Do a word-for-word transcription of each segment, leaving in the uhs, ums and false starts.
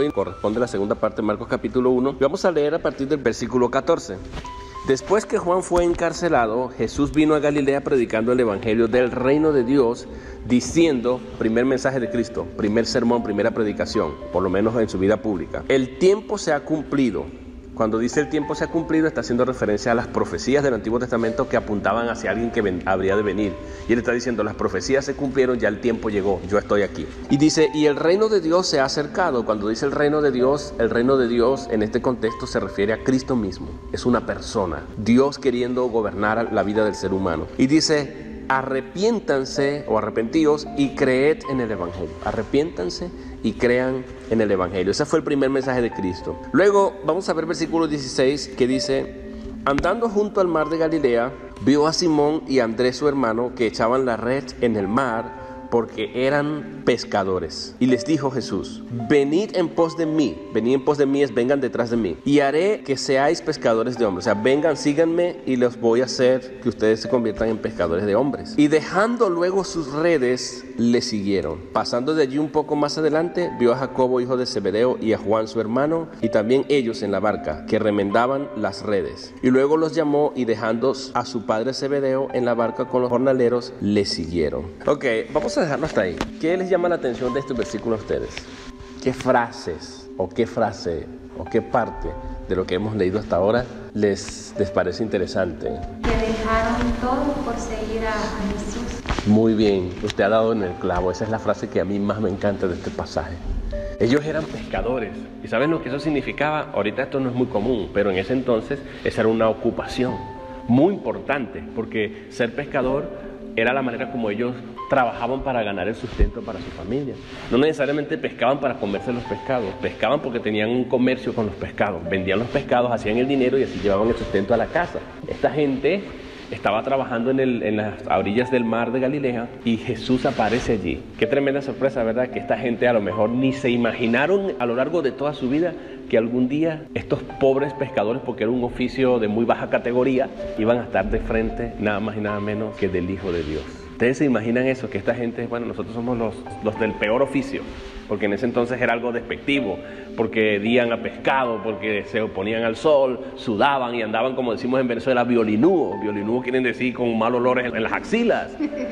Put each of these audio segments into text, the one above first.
hoy corresponde a la segunda parte de Marcos capítulo uno. Vamos a leer a partir del versículo catorce. Después que Juan fue encarcelado, Jesús vino a Galilea predicando el evangelio del reino de Dios, diciendo, primer mensaje de Cristo, primer sermón, primera predicación, por lo menos en su vida pública: el tiempo se ha cumplido. Cuando dice el tiempo se ha cumplido, está haciendo referencia a las profecías del Antiguo Testamento que apuntaban hacia alguien que ven, habría de venir. Y él está diciendo, las profecías se cumplieron, ya el tiempo llegó, yo estoy aquí. Y dice, y el reino de Dios se ha acercado. Cuando dice el reino de Dios, el reino de Dios en este contexto se refiere a Cristo mismo. Es una persona, Dios queriendo gobernar la vida del ser humano. Y dice, arrepiéntanse o arrepentíos y creed en el evangelio. Arrepiéntanse y crean en el evangelio. Ese fue el primer mensaje de Cristo. Luego vamos a ver versículo dieciséis, que dice, andando junto al mar de Galilea, vio a Simón y a Andrés su hermano que echaban la red en el mar porque eran pescadores. Y les dijo Jesús, venid en pos de mí. Venid en pos de mí es vengan detrás de mí. Y haré que seáis pescadores de hombres. O sea, vengan, síganme y los voy a hacer que ustedes se conviertan en pescadores de hombres. Y dejando luego sus redes, le siguieron. Pasando de allí un poco más adelante, vio a Jacobo, hijo de Zebedeo, y a Juan, su hermano, y también ellos en la barca, que remendaban las redes. Y luego los llamó y dejando a su padre Zebedeo en la barca con los jornaleros, le siguieron. Ok, vamos a dejarlo hasta ahí. ¿Qué les llama la atención de este versículo a ustedes? ¿Qué frases o qué frase o qué parte de lo que hemos leído hasta ahora les, les parece interesante? Que dejaron todo por seguir a, a Jesús. Muy bien, usted ha dado en el clavo. Esa es la frase que a mí más me encanta de este pasaje. Ellos eran pescadores. ¿Y saben lo que eso significaba? Ahorita esto no es muy común, pero en ese entonces esa era una ocupación muy importante, porque ser pescador era la manera como ellos trabajaban para ganar el sustento para su familia. No necesariamente pescaban para comerse los pescados, pescaban porque tenían un comercio con los pescados, vendían los pescados, hacían el dinero y así llevaban el sustento a la casa. Esta gente estaba trabajando en, el, en las orillas del mar de Galilea y Jesús aparece allí. Qué tremenda sorpresa, ¿verdad? Que esta gente a lo mejor ni se imaginaron a lo largo de toda su vida que algún día estos pobres pescadores, porque era un oficio de muy baja categoría, iban a estar de frente nada más y nada menos que del Hijo de Dios. ¿Ustedes se imaginan eso? Que esta gente, bueno, nosotros somos los, los del peor oficio, porque en ese entonces era algo despectivo, porque dían a pescado, porque se oponían al sol, sudaban y andaban, como decimos en Venezuela, violinúo. Violinúo quieren decir con mal olores en, en las axilas.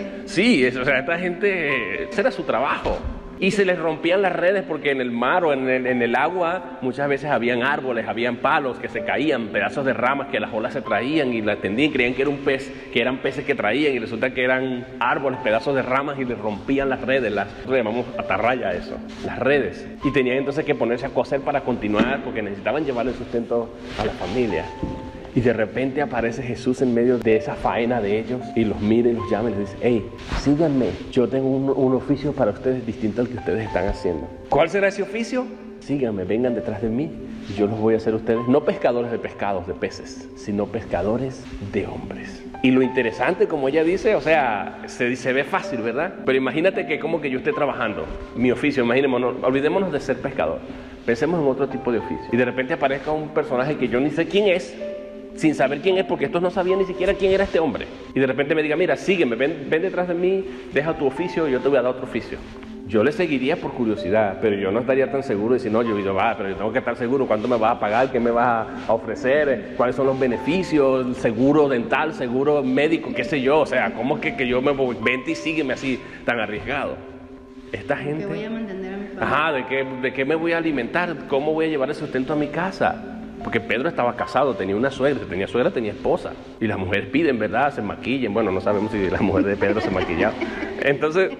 Sí, eso, o sea, esta gente, ese era su trabajo. Y se les rompían las redes porque en el mar o en el, en el agua muchas veces habían árboles, habían palos que se caían, pedazos de ramas que las olas se traían y las tendían, creían que era un pez, que eran peces que traían y resulta que eran árboles, pedazos de ramas y les rompían las redes, las nosotros llamamos atarraya a eso, las redes. Y tenían entonces que ponerse a coser para continuar porque necesitaban llevar el sustento a la familia. Y de repente aparece Jesús en medio de esa faena de ellos y los mira y los llama y les dice, hey, síganme, yo tengo un, un oficio para ustedes distinto al que ustedes están haciendo. ¿Cuál será ese oficio? Síganme, vengan detrás de mí y yo los voy a hacer a ustedes, no pescadores de pescados, de peces, sino pescadores de hombres. Y lo interesante, como ella dice, o sea, se, se ve fácil, ¿verdad? Pero imagínate que como que yo esté trabajando, mi oficio, imaginémonos, olvidémonos de ser pescador, pensemos en otro tipo de oficio. Y de repente aparezca un personaje que yo ni sé quién es, sin saber quién es, porque estos no sabían ni siquiera quién era este hombre. Y de repente me diga, mira, sígueme, ven, ven detrás de mí, deja tu oficio y yo te voy a dar otro oficio. Yo le seguiría por curiosidad, pero yo no estaría tan seguro de decir, no, yo, yo va, pero yo tengo que estar seguro cuánto me vas a pagar, qué me vas a ofrecer, cuáles son los beneficios, seguro dental, seguro médico, qué sé yo. O sea, ¿cómo es que, que yo me voy, vente y sígueme así, tan arriesgado? Esta gente... ¿Qué voy a mantener a mi familia? Ajá, ¿de qué, de qué me voy a alimentar? ¿Cómo voy a llevar el sustento a mi casa? Porque Pedro estaba casado, tenía una suegra, tenía suegra, tenía esposa. Y las mujeres piden, ¿verdad? Se maquillen. Bueno, no sabemos si la mujer de Pedro se maquillaba. Entonces,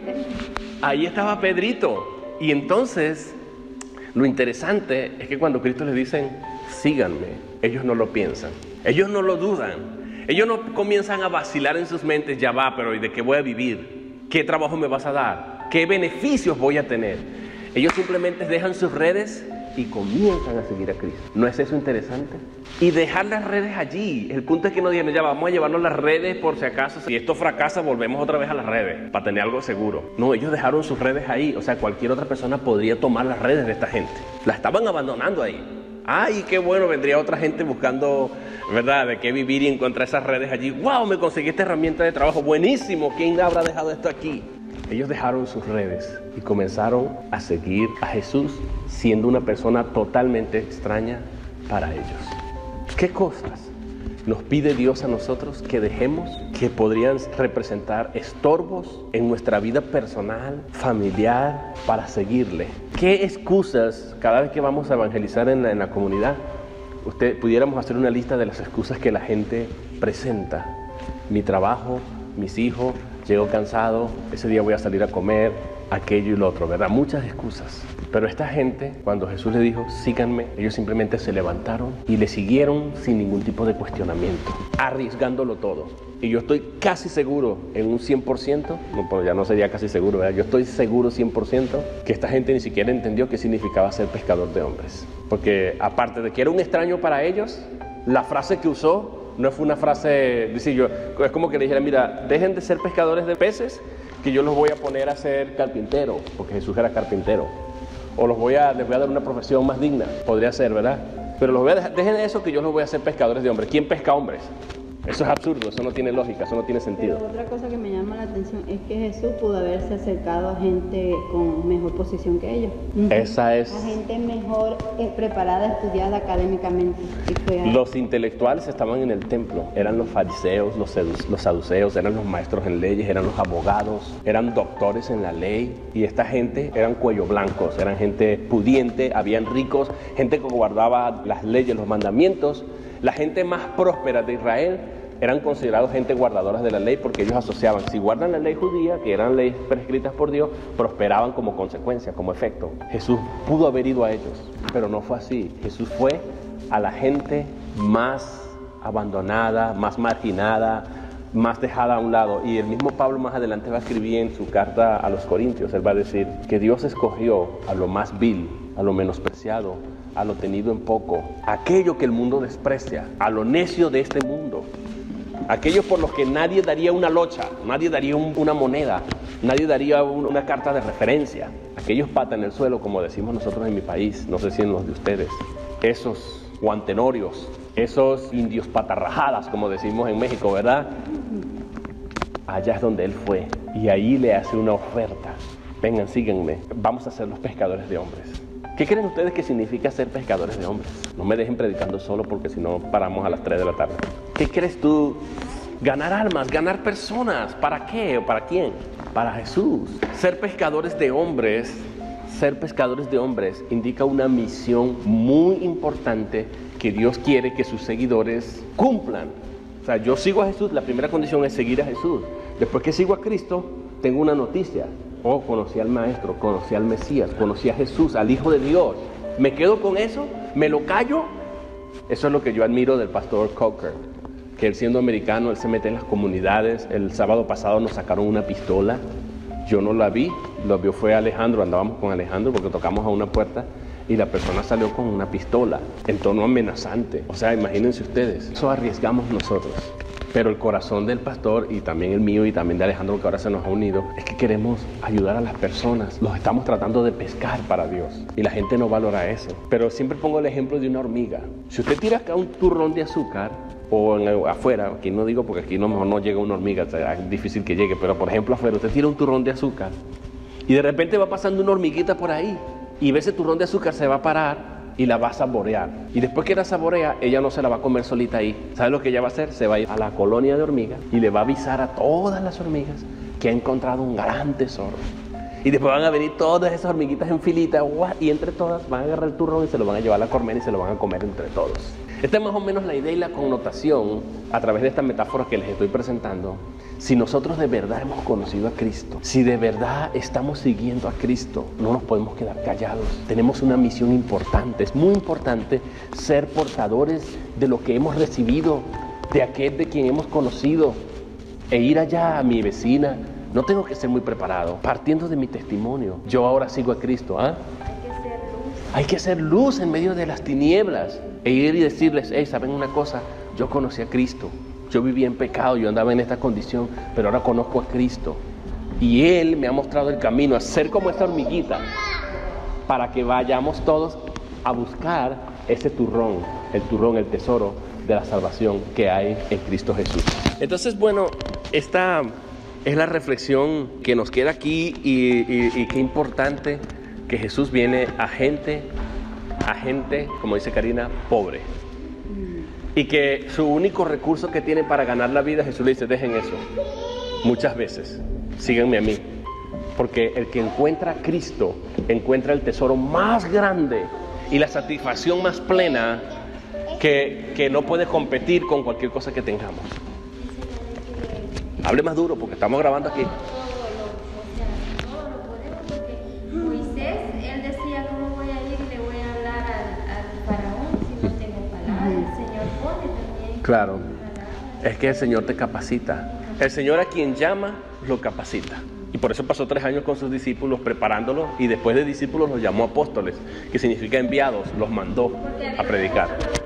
ahí estaba Pedrito. Y entonces, lo interesante es que cuando Cristo les dicen, síganme, ellos no lo piensan. Ellos no lo dudan. Ellos no comienzan a vacilar en sus mentes, ya va, pero ¿y de qué voy a vivir? ¿Qué trabajo me vas a dar? ¿Qué beneficios voy a tener? Ellos simplemente dejan sus redes y comienzan a seguir a Cristo. ¿No es eso interesante? Y dejar las redes allí. El punto es que no digan, ya vamos a llevarnos las redes por si acaso, si esto fracasa, volvemos otra vez a las redes para tener algo seguro. No, ellos dejaron sus redes ahí. O sea, cualquier otra persona podría tomar las redes de esta gente. La estaban abandonando ahí. Ay, qué bueno, vendría otra gente buscando, ¿verdad?, de qué vivir y encontrar esas redes allí. ¡Wow! Me conseguí esta herramienta de trabajo. Buenísimo. ¿Quién habrá dejado esto aquí? Ellos dejaron sus redes y comenzaron a seguir a Jesús siendo una persona totalmente extraña para ellos. ¿Qué cosas nos pide Dios a nosotros que dejemos que podrían representar estorbos en nuestra vida personal, familiar, para seguirle? ¿Qué excusas cada vez que vamos a evangelizar en la, en la comunidad? Usted, pudiéramos hacer una lista de las excusas que la gente presenta. Mi trabajo, mis hijos, llego cansado, ese día voy a salir a comer, aquello y lo otro, ¿verdad? Muchas excusas. Pero esta gente, cuando Jesús le dijo, síganme, ellos simplemente se levantaron y le siguieron sin ningún tipo de cuestionamiento, arriesgándolo todo. Y yo estoy casi seguro, en un cien por ciento, no, pero ya no sería casi seguro, ¿verdad? Yo estoy seguro cien por ciento que esta gente ni siquiera entendió qué significaba ser pescador de hombres. Porque aparte de que era un extraño para ellos, la frase que usó no fue una frase, dice yo, es como que le dijera, mira, dejen de ser pescadores de peces, que yo los voy a poner a ser carpintero, porque Jesús era carpintero. O los voy a, les voy a dar una profesión más digna, podría ser, ¿verdad? Pero los voy a dejar, dejen eso que yo los voy a hacer pescadores de hombres. ¿Quién pesca hombres? Eso es absurdo, eso no tiene lógica, eso no tiene sentido. Pero otra cosa que me llama la atención es que Jesús pudo haberse acercado a gente con mejor posición que ellos. Esa es... A gente mejor eh, preparada, estudiada académicamente. Y fue a... Los intelectuales estaban en el templo, eran los fariseos, los, los saduceos, eran los maestros en leyes, eran los abogados, eran doctores en la ley. Y esta gente eran cuello blancos, eran gente pudiente, habían ricos, gente que guardaba las leyes, los mandamientos. La gente más próspera de Israel eran considerados gente guardadora de la ley porque ellos asociaban, si guardan la ley judía, que eran leyes prescritas por Dios, prosperaban como consecuencia, como efecto. Jesús pudo haber ido a ellos, pero no fue así. Jesús fue a la gente más abandonada, más marginada, más dejada a un lado. Y el mismo Pablo más adelante va a escribir en su carta a los Corintios, él va a decir que Dios escogió a lo más vil, a lo menospreciado, a lo tenido en poco, aquello que el mundo desprecia, a lo necio de este mundo, aquellos por los que nadie daría una locha, nadie daría un, una moneda, nadie daría un, una carta de referencia, aquellos patas en el suelo, como decimos nosotros en mi país, no sé si en los de ustedes, esos guantenorios, esos indios patarrajadas, como decimos en México, ¿verdad? Allá es donde él fue y ahí le hace una oferta. Vengan, síganme, vamos a ser los pescadores de hombres. ¿Qué creen ustedes que significa ser pescadores de hombres? No me dejen predicando solo porque si no paramos a las tres de la tarde. ¿Qué crees tú? Ganar almas, ganar personas. ¿Para qué o para quién? Para Jesús. Ser pescadores de hombres, ser pescadores de hombres indica una misión muy importante que Dios quiere que sus seguidores cumplan. O sea, yo sigo a Jesús, la primera condición es seguir a Jesús. Después que sigo a Cristo, tengo una noticia. Oh, conocí al Maestro, conocí al Mesías, conocí a Jesús, al Hijo de Dios. ¿Me quedo con eso? ¿Me lo callo? Eso es lo que yo admiro del pastor Coker, que él siendo americano, él se mete en las comunidades. El sábado pasado nos sacaron una pistola. Yo no la vi, lo vio fue Alejandro, andábamos con Alejandro porque tocamos a una puerta y la persona salió con una pistola en tono amenazante. O sea, imagínense ustedes, eso arriesgamos nosotros. Pero el corazón del pastor y también el mío y también de Alejandro, que ahora se nos ha unido, es que queremos ayudar a las personas. Los estamos tratando de pescar para Dios y la gente no valora eso. Pero siempre pongo el ejemplo de una hormiga. Si usted tira acá un turrón de azúcar o en el, afuera, aquí no digo porque aquí no, mejor no llega una hormiga, o sea, es difícil que llegue, pero por ejemplo afuera usted tira un turrón de azúcar y de repente va pasando una hormiguita por ahí y ese turrón de azúcar se va a parar y la va a saborear. Y después que la saborea, ella no se la va a comer solita ahí. ¿Sabe lo que ella va a hacer? Se va a ir a la colonia de hormigas y le va a avisar a todas las hormigas que ha encontrado un gran tesoro. Y después van a venir todas esas hormiguitas en filita, y entre todas van a agarrar el turrón y se lo van a llevar a la colmena y se lo van a comer entre todos. Esta es más o menos la idea y la connotación a través de esta metáfora que les estoy presentando. Si nosotros de verdad hemos conocido a Cristo, si de verdad estamos siguiendo a Cristo, no nos podemos quedar callados. Tenemos una misión importante. Es muy importante ser portadores de lo que hemos recibido, de aquel de quien hemos conocido, e ir allá a mi vecina. No tengo que ser muy preparado, partiendo de mi testimonio. Yo ahora sigo a Cristo, ¿ah? Hay que ser luz. Hay que ser luz en medio de las tinieblas e ir y decirles, hey, ¿saben una cosa? Yo conocí a Cristo. Yo vivía en pecado, yo andaba en esta condición, pero ahora conozco a Cristo. Y Él me ha mostrado el camino a ser como esta hormiguita, para que vayamos todos a buscar ese turrón, el turrón, el tesoro de la salvación que hay en Cristo Jesús. Entonces, bueno, esta es la reflexión que nos queda aquí y, y, y qué importante que Jesús viene a gente, a gente, como dice Karina, pobre. Y que su único recurso que tiene para ganar la vida, Jesús le dice, dejen eso. Muchas veces, síganme a mí. Porque el que encuentra a Cristo, encuentra el tesoro más grande y la satisfacción más plena que, que no puede competir con cualquier cosa que tengamos. Hable más duro porque estamos grabando aquí. Moisés, él decía, ¿cómo voy a ir y le voy a hablar al, al faraón si no tengo palabras? El Señor pone también. Claro, es que el Señor te capacita. El Señor a quien llama, lo capacita. Y por eso pasó tres años con sus discípulos preparándolos y después de discípulos los llamó apóstoles, que significa enviados, los mandó a predicar.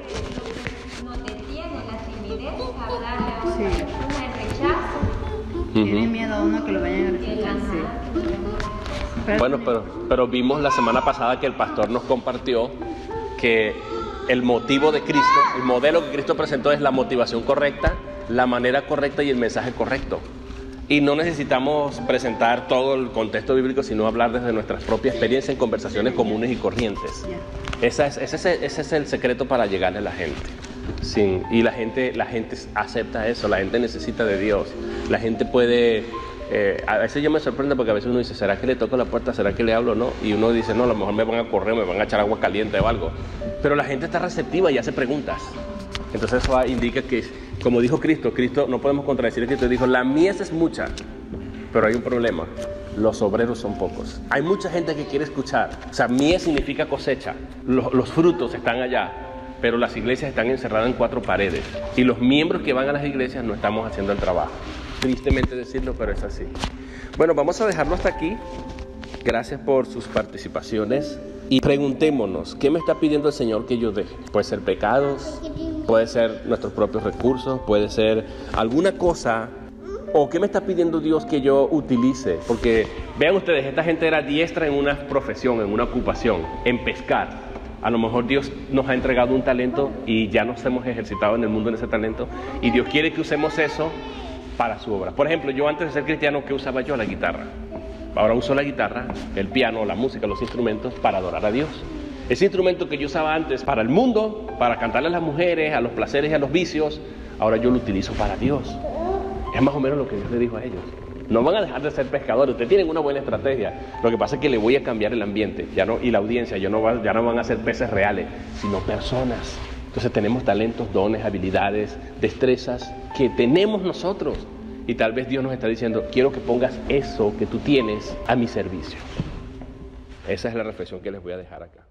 Nos detiene la timidez a hablarle a una persona, el rechazo. Tiene miedo a uno que lo vayan a rechazar. Sí. Pero Bueno, pero, pero vimos la semana pasada que el pastor nos compartió que el motivo de Cristo, el modelo que Cristo presentó es la motivación correcta, la manera correcta y el mensaje correcto. Y no necesitamos presentar todo el contexto bíblico, sino hablar desde nuestras propias experiencias en conversaciones comunes y corrientes. Esa es, ese, es, ese es el secreto para llegarle a la gente. Sí, y la gente, la gente acepta eso, la gente necesita de Dios. La gente puede... Eh, a veces yo me sorprendo porque a veces uno dice, ¿será que le toco la puerta? ¿Será que le hablo? No. Y uno dice, no, a lo mejor me van a correr, me van a echar agua caliente o algo. Pero la gente está receptiva y hace preguntas. Entonces eso indica que, como dijo Cristo, Cristo no podemos contradecir a Cristo, dijo, la mies es mucha, pero hay un problema, los obreros son pocos. Hay mucha gente que quiere escuchar, o sea, mies significa cosecha, los, los frutos están allá, pero las iglesias están encerradas en cuatro paredes y los miembros que van a las iglesias no estamos haciendo el trabajo. Tristemente decirlo, pero es así. Bueno, vamos a dejarlo hasta aquí. Gracias por sus participaciones y preguntémonos, ¿qué me está pidiendo el Señor que yo deje? Puede ser pecados, puede ser nuestros propios recursos, puede ser alguna cosa, o ¿qué me está pidiendo Dios que yo utilice? Porque vean ustedes, esta gente era diestra en una profesión, en una ocupación, en pescar. A lo mejor Dios nos ha entregado un talento y ya nos hemos ejercitado en el mundo en ese talento y Dios quiere que usemos eso para su obra. Por ejemplo, yo antes de ser cristiano, ¿qué usaba yo? La guitarra. Ahora uso la guitarra, el piano, la música, los instrumentos para adorar a Dios. Ese instrumento que yo usaba antes para el mundo, para cantarle a las mujeres, a los placeres y a los vicios, ahora yo lo utilizo para Dios. Es más o menos lo que Dios le dijo a ellos. No van a dejar de ser pescadores, ustedes tienen una buena estrategia. Lo que pasa es que le voy a cambiar el ambiente ya no, y la audiencia, ya no, va, ya no van a ser peces reales, sino personas. Entonces tenemos talentos, dones, habilidades, destrezas que tenemos nosotros. Y tal vez Dios nos está diciendo, quiero que pongas eso que tú tienes a mi servicio. Esa es la reflexión que les voy a dejar acá.